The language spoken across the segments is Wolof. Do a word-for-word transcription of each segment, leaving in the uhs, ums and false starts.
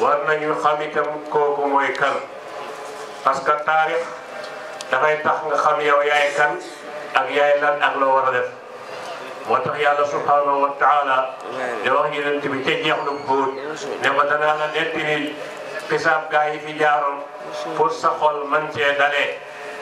war nañu xam itam kooku mooy kan parce que taarix dafay tax nga xam yow yaay kan ak yaay lan ak loo war a def moo tax yàlla subhanahu wa taala di wax yonent bi ca jeex lu buut ne ko danaa la nettali xisaab gaa yi fi jaaroon pour sa xol man cee dalee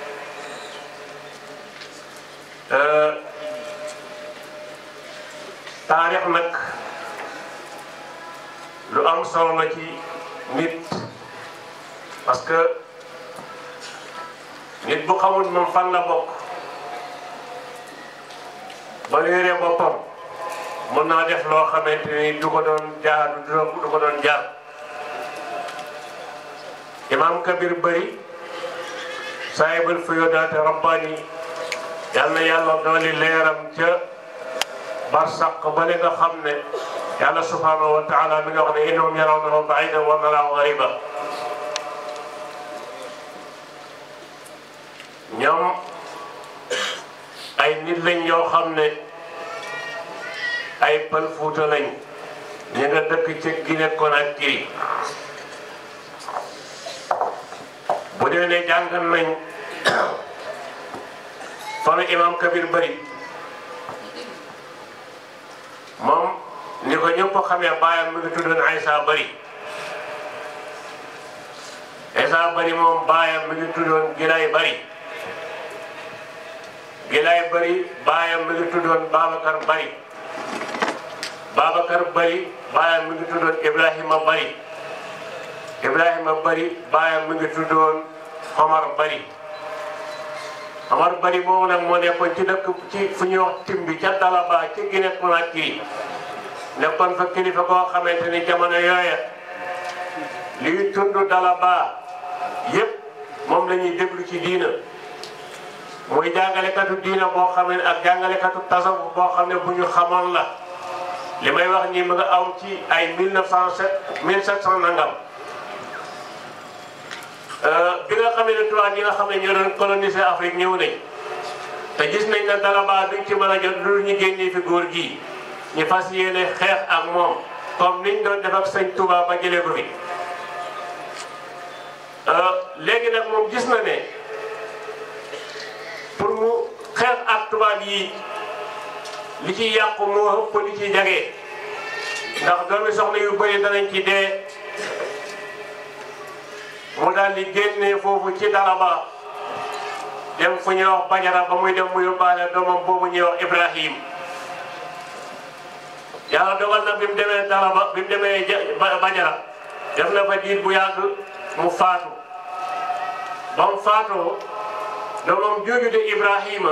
taarix nag lu am solo la ci nit parce que nit bu xamul moom fan la bokk ba réeree boppam mën naa def loo xamante ni du ko doon jaar du ko doon jaar imam kabir bëri saahibul fuyudaat rabbani yal na yàlla dooli leeram ca barsaq bale nga xam ne yàlla subhanahu wa taala mi nga wax ne innahum yarawnahu ba'idan wa naraahu qariiban ñoom ay nit lañ yoo xam ne ay Pël Fuuta lañ ñi nga dëkk ci Guinée Conakry bu dee ne jàng nañ fanu imam kabir bëri moom ni ko ñëpp xamee baayam mi ngi tuddoon Aysa Bari Aysa Bari moom baayam mi ngi tuddoon Gilaay Bari Gilaay Bari baayam mi ngi tuddoon Babacar Bari Babacar Bari baayam mi ngi tuddoon Ibrahima Bari Ibrahima Bari baayam mi ngi tuddoon Omar Bari Omar Bari moomu nag moo nekkoon ci dëkk ci fu ñuy wax Timbi ca Dalaba ci Guinée Conakry nekkoon fa kilifa koo xamante ni jamono yooya liy tund Dalaba yëpp moom la ñuy déglu ci diina muy jàngalekatu diina boo xam ne ak jàngalekatu tasawuf boo xam ne bu ñu xamoon la li may wax nii mu nga aw ci ay mille neuf cent sept mille sept cent nangam bi nga xam ne tubaab yi nga xam ne ñoo doon coloniser Afrique ñëw nañ te gis nañ ne Dalaba duñ ci mën a jot lu ñu génnee fi góor gii ñu fas yéene xeex ak moom comme niñ doon def ak sëñ Touba ba jëlee ko fi léegi nag moom gis na ne pour mu xeex ak tubaab yi li ci yàqu moo ëpp li ci jagee ndax doomi soxna yu bëri danañ ci dee mu daal di génnee foofu ci Dalaba dem fu ñuy wax Bajara ba muy dem mu yóbbaale doomam boobu ñuy wax Ibrahim yàlla dogal na bi mu demee Dalaba bi mu demee Bajara def na fa diir bu yàgg mu faatu ba mu faatoo doomam jooju de Ibrahima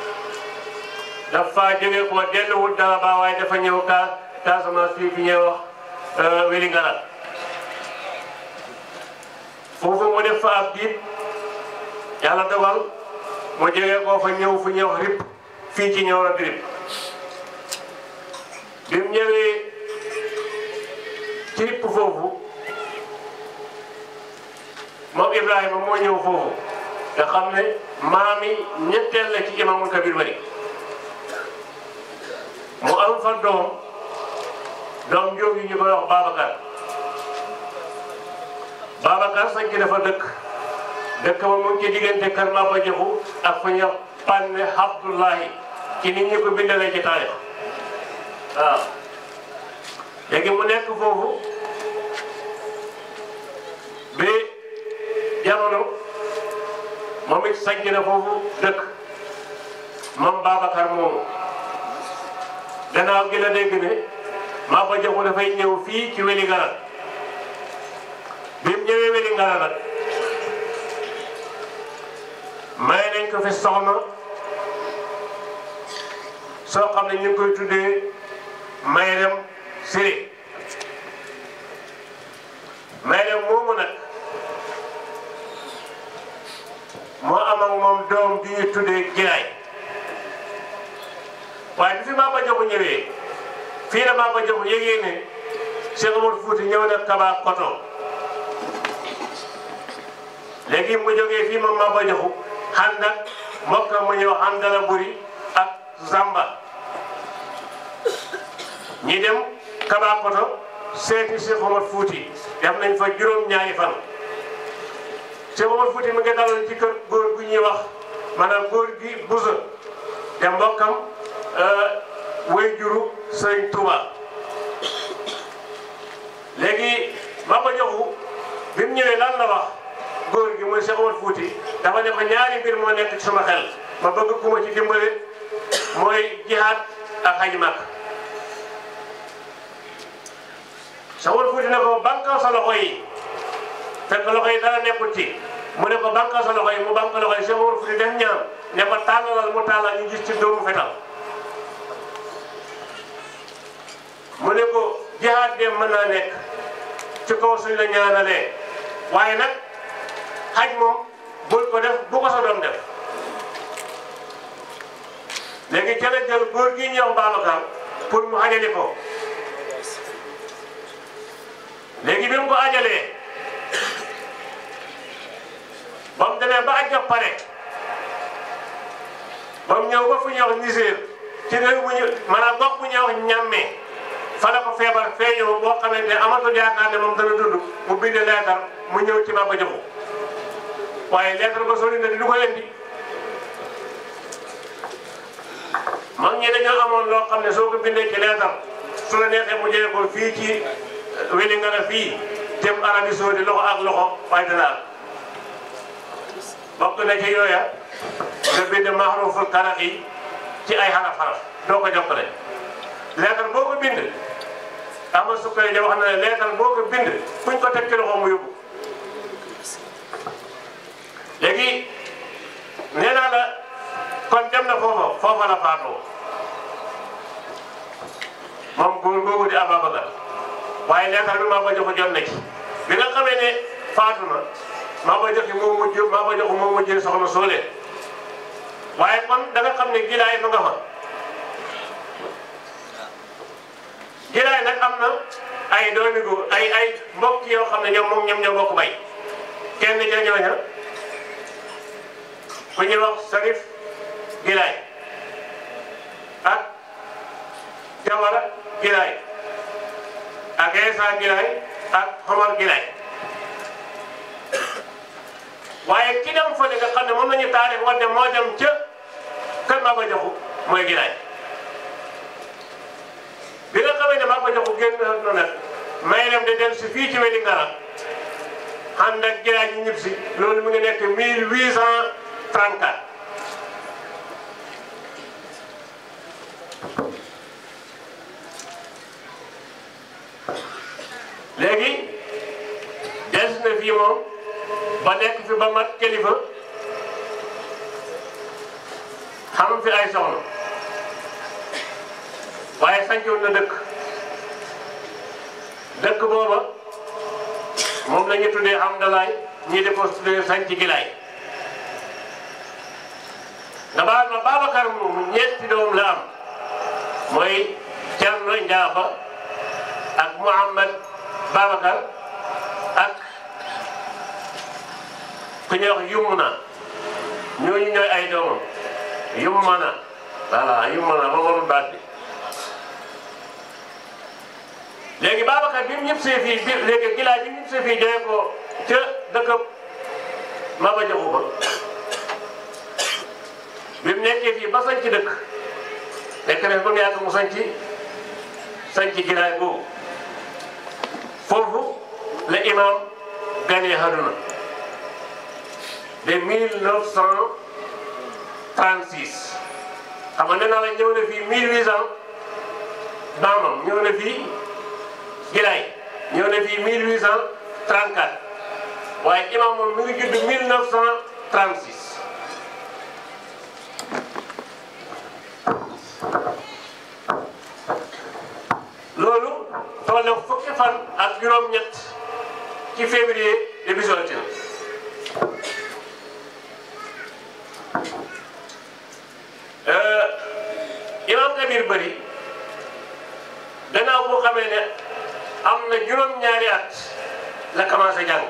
dafa jóge ko delluwul Dalaba waaye dafa ñëw ka Casamance fii fi ñuy wax Wélingara foofu mu def fa ab diit yàlla dogal mu jóge koo fa ñëw fu ñuy wax Rip fii ci ñëw la di Rip bi mu ñëwee ci Rip foofu moom Ibrahima moo ñëw foofu nga xam ne maam yi ñetteel la ci imaamul kabir bari mu am fa doom doom jooju ñu koy wax Babacar Babacar sañ ci dafa dëkk dëkk ba mu ngi ci diggante Kër Maba Jaxu ak fu ñuy wax Panne Abdullahi ci nit ñi ko bindalee ci taarix waaw léegi mu nekk foofu bi jamono moom it sañ na foofu dëkk moom Babacar moomu gannaaw gi la dégg ne Maba Jaxu dafay ñëw fii ci Wélingara bi mu ñëwee Wélingara nag may nañ ko fi soxna soo xam ne ñu ngi koy tuddee Mayrem Siré Mayrem moomu nag moo am ak moom doom bi ñu tuddee Gilaay waaye bi fi Maba Jaxu ñëwee fii la Maba Jaxu yëgee ne Cheikh Omar Fouti ñëw na Kaba Koto léegi mu jógee fii moom Maba Jaxu ànd ak mbokkam mu ñëw Handala Buri ak Zamba ñi dem Kaba Koto seeti Cheikh Omar Fouti def nañ fa juróom-ñaari fan Cheikh Omar Fouti mi ngi daloon ci kër góor gu ñuy wax maanaam góor gi Boussa te mbokkam way juru Sëriñ Touba léegi Maba Jaxu bi mu ñëwee lan la wax góor gi mooy Cheikh Omar Fouti dafa ne ko ñaari mbir moo nekk ci sama xel ma bëgg ku ma ci dimbale mooy jihaad ak xaj Makka Cheikh Omar Fouti ne ko bankal sa loxo yi fekk loxo yi dara nekkul ci mu ne ko bankal sa loxo yi mu bank loxo yi Cheikh Omar Fouti def ñaan ne ko tàllalal mu tàllal ñu gis ci doomu fetal mu ne ko jihaad de mën naa nekk ci kaw suñ la ñaanalee waaye nag xaj moom bul ko def bu ko sa doom def léegi ca la jël góor gi ñëw Babacar pour mu ajali ko léegi bi mu ko ajalee ba mu demee ba aj pare ba mu ñëw ba fu ñuy wax Niger ci réew mu ñu maanaam gox bu ñuy wax Ñàmmee fa la ko feebar feeñoo boo xamante ne amatul yaakaar ne moom dana dund mu bind leetar mu ñëw ci Maba Jaxu waaye leetar ba sori na di lu ko indi mag ñi dañoo amoon loo xam ne soo ko bindee ci leetar su la neexee mu jëlee ko fii ci Wélingara fii jëm Arabie Saoudite loxo ak loxo waaye dana bokk na ci yooya nga bind mahruful karaxi ci ay xaraf xaraf doo ko jokkale leetar boo ko bind ama sukkari ja wax na ne leetar boo ko bind fuñ ko teg ci loxo mu yóbbu léegi nee naa la kon dem na foofa foofa la faatoo moom góor googu di Ababacar waaye leetar bi Maba Jaxu jot na ci bi nga xamee ne faatu na Maba Jaxu moo mujj Maba Jaxu moo mujjee soxna Soole waaye kon da nga xam ne gilaay ma nga fa gilaay nag am na ay doomi góor ay ay mbokk yoo xam ne ñoom moom ñoom ñoo bokk bay kenn ca ñooña ku ñuy wax Sarif Gilaay ak Jawara Gilaay ak Eesa Gilaay ak Xomar Gilaay waaye ki dem fële nga xam ne moom la ñu taarix wadde moo dem ca kër Maba Jaxu mooy Gilaay bi nga xamee ne Maba Jaxu génn na nag may dem di dem si fii ci Wélingara ànd ak Gilaay ji ñib si loolu mu ngi nekk mille huit cent trente-quatre léegi des na fii moom ba nekk fi ba mat kilifa xam fi ay soxna waaye sancoon na dëkk dëkk booba moom la ñu tuddee Hamdalaay ñii di ko tuddee sanc Gilaay nga baal ma Babacar moomu ñeenti doom la am mooy Cerno Njaafa ak Mouhamad Babacar ak ku ñuy wax Yumna ñooñu ñooy ay doomam Yumna voilà Yumna ma warul baat bi léegi Babacar bi mu ñëpp see fii bi léegi Gilaay bi mu ñëpp see fii joxe ko ca dëkk Maba Jaxu ba bi mu nekkee fii ba sañ ci dëkk nekk na ba mu yàgg mu sañ ci sañ ci Gilaay boobu foofu la imam gane àdduna de mille neuf cent trente-six xam nga nee naa la ñëw na fii mille huit cent maamam ñëw na fii Gilaay ñëw na fii mille huit cent trente-quatre waaye imam moom mi ngi judd mille neuf cent trente-six loolu toll na fukki fan ak juróom-ñett ci février de bisu altine imam Kabir Bari gannaaw boo xamee ne am na juróom-ñaari at la commencé jàng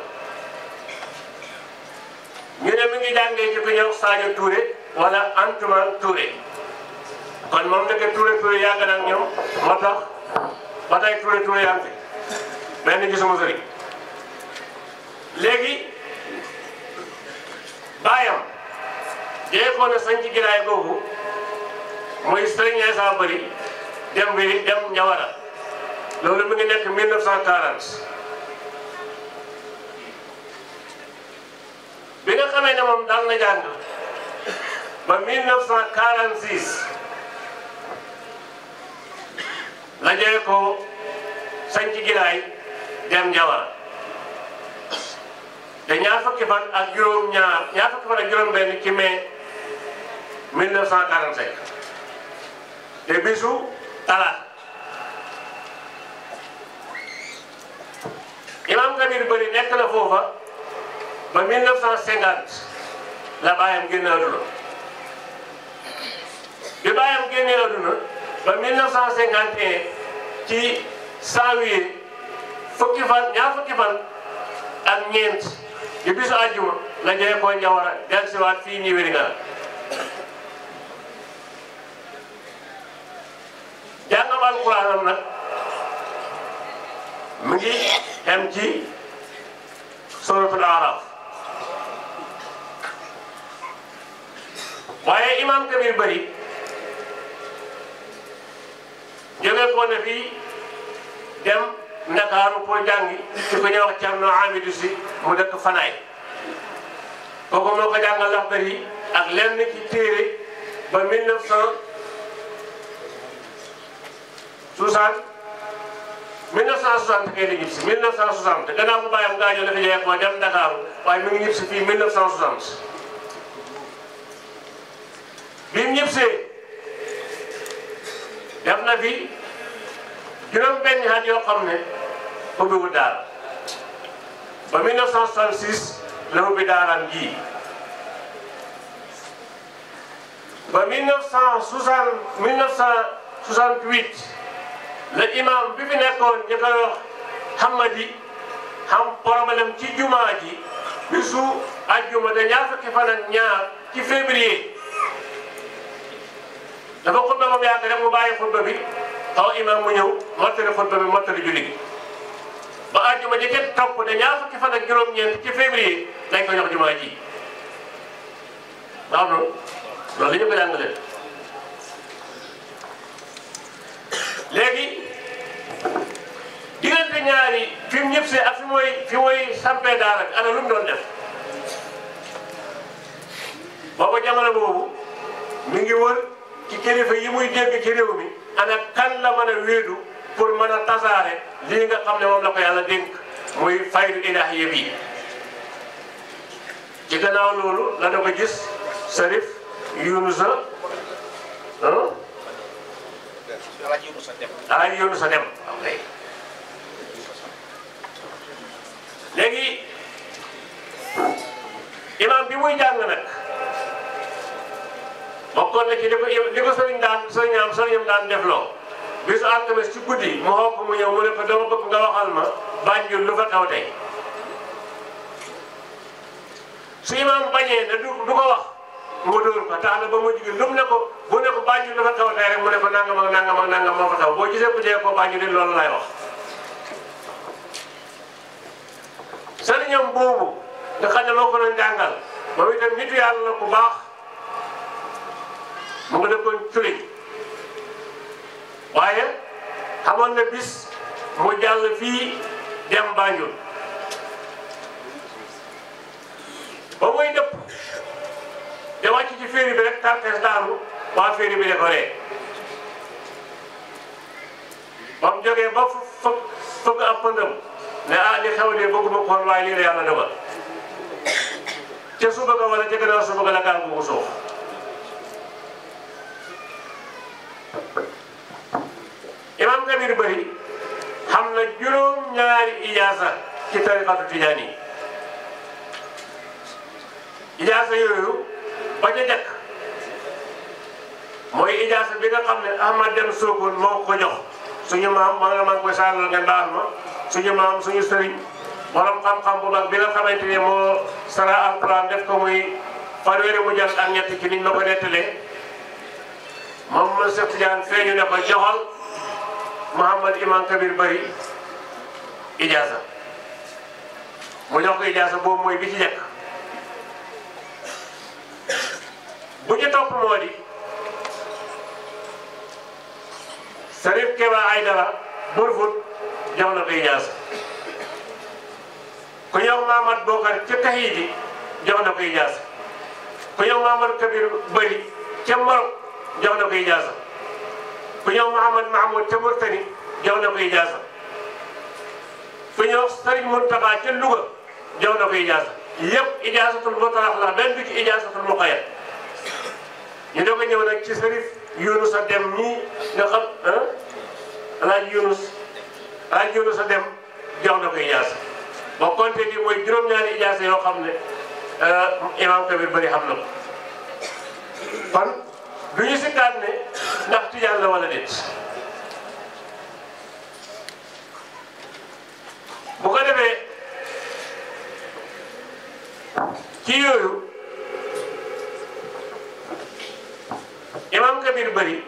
ñu ne mi ngi jàngee ci ku ñëw Sadio Touré wala Antoine Touré kon moom nekk Touré Touré yàgg na ak ñoom moo tax ba tey Touré Touré yaa ngi fi benn gisuma sëriñ léegi baayam jeexoon na sañ ci giraay googu muy Sëriñ Isaa Bari dem bi dem Njawara loolu mi ngi nekk mille neuf cent quarante bi nga xamee ne moom dal na jàng ba mille neuf cent quarante-six la jëlee ko sañ ci giraay dem Njawara te ñaar fukki fan ak juróom ñaar ñaar fukki fan ak juróom benn ci mai mille neuf cent quarante-cinq te bisu talaata Imam Kabir Bari nekk na foofa ba mille neuf cent cinquante la baayam génne àdduna bi baayam génne àdduna ba mille neuf cent cinquante et un ci janvier fukki fan ñaar fukki fan ak ñeent di bisu àjjuma la jëlee ko Njawara dellusiwaat fii ñi wéri nga jàngam alquraanam nag mu ngi xem ci suratul Araf waaye Imam Kabir Bari jóge ko ne fii dem Ndakaaru pour jàngi ci ko ñuy wax Cerno Amidou Si mu dëkk Fanaay kooku moo ko jàngal Laxdari ak lenn ci téere ba mille neuf cent soixante mille neuf cent soixante kay la ñib si mille neuf cent soixante gannaaw bu bàyyam gaañoo dafa jeex ko dem Ndakaaru waaye mi ngi ñib si fii mille neuf cent soixante bi mu ñibsee def na fi juróom benn at yoo xam ne ubbiwul daara ba mille neuf cent soixante-six la ubbi daaraam ji ba mille neuf cent soixante mille neuf cent soixante-huit la imam bi fi nekkoon ñu koy wax Hamadi xam problème ci jumaa ji bisu ajjuma de ñaar fukki fan ak ñaar ci février dafa xutba moom yàgg rek mu bàyyi xutba bi xaw imam mu ñëw mottali xutba bi mottali julli gi ba ajjuma ji kenn topp de ñaar fukki fan ak juróom-ñeent ci février lañ ko jox jumaa ji waaw loolu loolu la ñu ko jàngalee léegi diggante ñaari fi mu ñëpp see ak fi mooy fi mooy sampee daara bi ana lu mu doon def booba jamono boobu mi ngi wër ci kilifa yi muy dégg ci réew mi ana kan la mën a wéedu pour mën a tasaare lii nga xam ne moom la ko yàlla dénk muy faydu ilaahiya bi ci gannaaw loolu la da ko gis Sarif Yunusa ah Alaaji Yunusa Dem léegi imam bi muy jàng nag bokkoon na ci li ko li ko sëriñ daan sëriñam sëriñam daan defloo bisu alxames ci guddi mu xoo ko mu ñëw mu ne ko dama bëgg nga waxal ma Banjul lu fa xew tey su imam bañee ne du du ko wax mu dóor ko tax na ba mu jigéen lu mu ne ko bu ne ko Banjul lu fa xew tey rek mu ne ko nangam ak nangam ak nangam moo fa xew boo gisee ku jee ko Banjul di loolu lay wax sëriñam boobu nga xam ne moo ko doon jàngal moom itam nitu yàlla la ku baax mu nga dëkkoon Culiñ waaye xamoon na bis mu jàll fii dem Banjul ba muy dëpp de wàcc ci féeri bi rek tartes daanu waa féeri bi de ko ree ba mu jógee ba fëgg fëgg ab pëndam ne ah li xew de bëgguma ko xool waaye lii la yàlla dogal ca suba ga wala ca gannaaw suba ga la gaal gu suuf Imam Kabir Bari xam na juróom-ñaari ijaasa ci tariqatu tijaani ijaasa yooyu ba ca jëkk mooy ijaasa bi nga xam ne Ahmad Dem Sokone moo ko jox suñu maam maa nga maa ngi koy saalal ngeen baal ma suñu maam suñu sëriñ borom xam-xam bu mag bi nga xamante ne moo sara alquran def ko muy fanweeri mu jël ak ñett ci niñ ma ko nettalee moom ma Cheikh Tidiane feeñu ne ko joxal Mouhamad Imam Kabir Bari ijaasa mu jox ko ijaasa boobu mooy bi ci njëkk bu ci topp moo di Sarif Keba Aydara Burfut jox na ko ijaasa ku ñëw Mamad Bokar ca Kahiji jox na ko ijaasa ku ñëw Mamad Kabir Bari ca Maroc jox na ko ijaasa ku ñëw Mouhamad Mahmoud ca Mauritanie jox na ko ijaasa ku ñëw Sëriñ Mountakha ca Louga jox na ko ijaasa yëpp ijaasatul mutalax la benn bi ci ijaasatul muqayyad ñu doog a ñëw nag ci Sërif Yunus a dem ñii nga xam ah Alaaji Yunus Alaaji Yunus a dem jox na ko ijaasa boo compté di mooy juróom-ñaari ijaasa yoo xam ne Imam Kabir Bari xam na ko kon du ñu sikkaat ne ndax tijaan la wala déet bu ko defee ci yooyu Imam Kabir Bari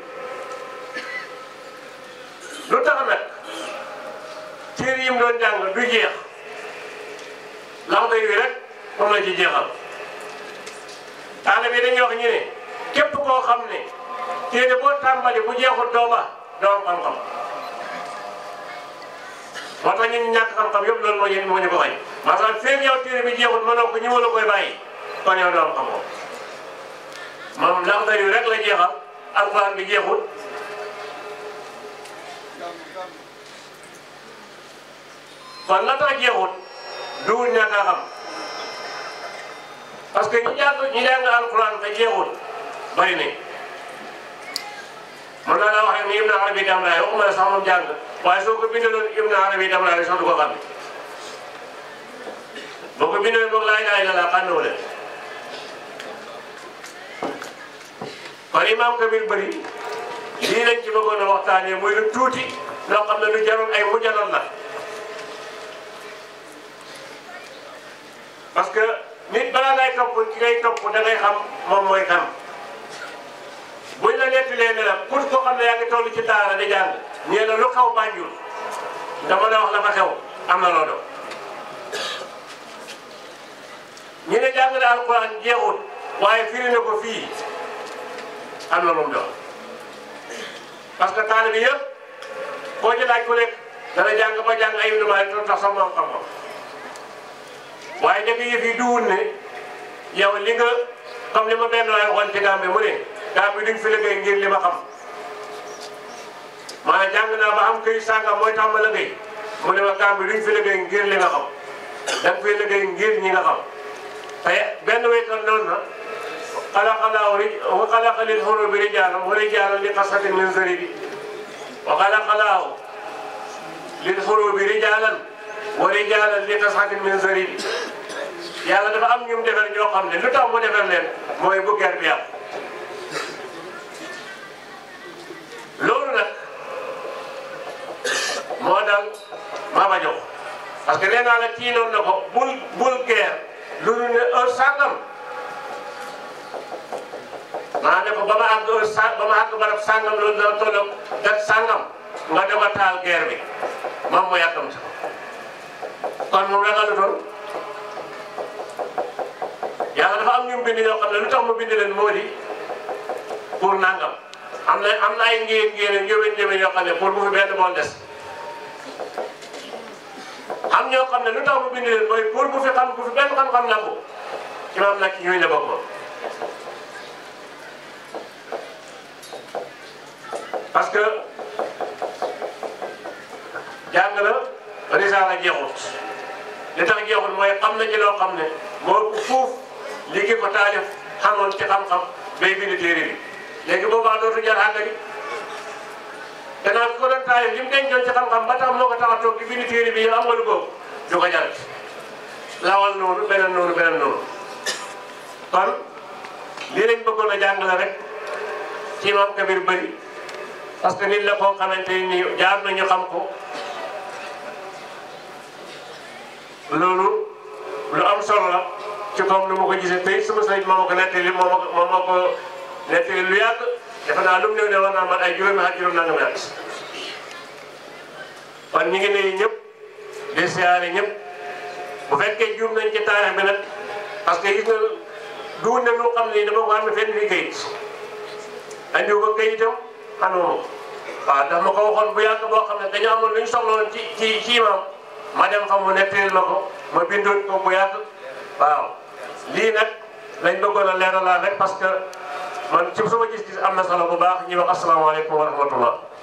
lu tax nag téere yi mu doon jàng du jeex lax day wi rek moom la ci jeexal taalibe bi dañuy wax ñu ne képp koo xam ne téere boo tàmbali bu jeexul doo ba doo am xam-xam moo tax ñun ñàkk xam-xam yëpp loolu moo ñu moo ñu ko xañ maanaam feeg yow téere bi jeexul mënoo ko ñu mën a koy bàyyi kon yow doo am xam-xam moom lax day wi rek la jeexal alxuraan bi jeexul kon la tax jeexul duwul ñàkk a xam parce que ñi jàng ñi jàng alxuraan te jeexul bari nañ mën naa la wax rek ni Ibn Arabi Damraay waxuma la sax moom jàng waaye soo ko bindaloon Ibn Arabi Damraay sax du ko xam boo ko bindaloon boog laa ilaaha illallaah xànnewu leen kon Imam Kabir Bari lii lañ ci bëggoon a waxtaanee muy lu tuuti loo xam ne lu jarul ay mujjaloon la parce que nit balaa ngay topp ki ngay topp da ngay xam moom mooy kan buñ la nettalee ne la pour koo xam ne yaa ngi toll ci daara di jàng ñee la lu xaw Banjul dama la wax la fa xew am na loo doon ñu ne jàng na alquran jeexut waaye firi na ko fii am na lu mu doon parce que taalibe bi yëpp koo ci laaj ku nekk dana jàng ba jàng ay numaay tax sax moom xam-xam waaye njëkk yëf yi duwul ne yow li nga comme li ma benn waay waxoon ci Gàmbi mu ne Gàmbi duñ fi liggéey ngir li ma xam maanaam jàng naa ba am këy sàngam mooy tax ma liggéey mu ne ma Gàmbi duñ fi liggéey ngir li nga xam da nga fiy liggéey ngir ñi nga xam te benn waykat noonu na xalaqalaahu wa xalaqa lil xurubi rijaalan wa rijaalan li qasatin min zaribi wa xalaqalaahu lil xurubi rijaalan wa rijaalan li qasatin min zaribi yàlla dafa am ñum defar ñoo xam ne lu tax mu defar leen mooy bu ger bi yàqu loolu nag moo dal Maba Jaw parce que nee naa la tiinoon na ko bul bul ger loolu ne heure sàngam maa ne ko ba ma àgg heure sa ba ma àgg barab sàngam loolu dana tolloog dat sàngam nga doog a taal ger bi moom moo yàkkamti kon moom ragalutoon yàlla dafa am ñu bind ñoo xam ne lu tax mu bind leen moo di pour nangam am na am na ay ngéen ngéen ngéwén ngéwén yoo xam ne pour bu fi benn bool des am ñoo xam ne lu tax mu bind leen mooy pour bu fi xam bu fi benn xam-xam lambu imaam nag ñuy la bokk parce que jàng na risaala jeexut li tax jeexut mooy xam na ci loo xam ne moo ëpp fuuf liggéey ko taalif xamoon ci xam-xam bay bind téere bi léegi boobaa dootu jar àggali gannaaw ko doon taalif li mu dencoon ci xam-xam ba tax moo ko tax a toog di bind téere bi yow am nga lu boobu du ko jar lawal noonu beneen noonu beneen noonu kon lii lañ bëggoon a jàngale rek ci Imam Kabir Bari parce que nit la koo xamante ni jaar nañu xam ko loolu lu am solo la ci comme ni ma ko gisee tey sama sëriñ moo ma ko nettali moo ma ko moo ma ko nettali lu yàgg defe naa lu mu néew ne war naa man ay juróomi at juróom nangam at kon ñu ngi nuyu ñëpp di siyaare ñëpp bu fekkee juum nañ ci taarix bi nag parce que gis nga duun na lu xam ne dama ko am ne fenn fii kayit andiwu ko kayitam xanuma waaw ndax ma ko waxoon bu yàgg boo xam ne dañu amoon lu ñu soxla woon ci ci ci imam ma dem fa mu nettali ma ko ma bindoon ko bu yàgg waaw lii nag lañ bëggoon a leeralaat rek parce que man ci sama gis-gis am na solo bu baax ñuy wax asalaamaaleykum wa rahmatullah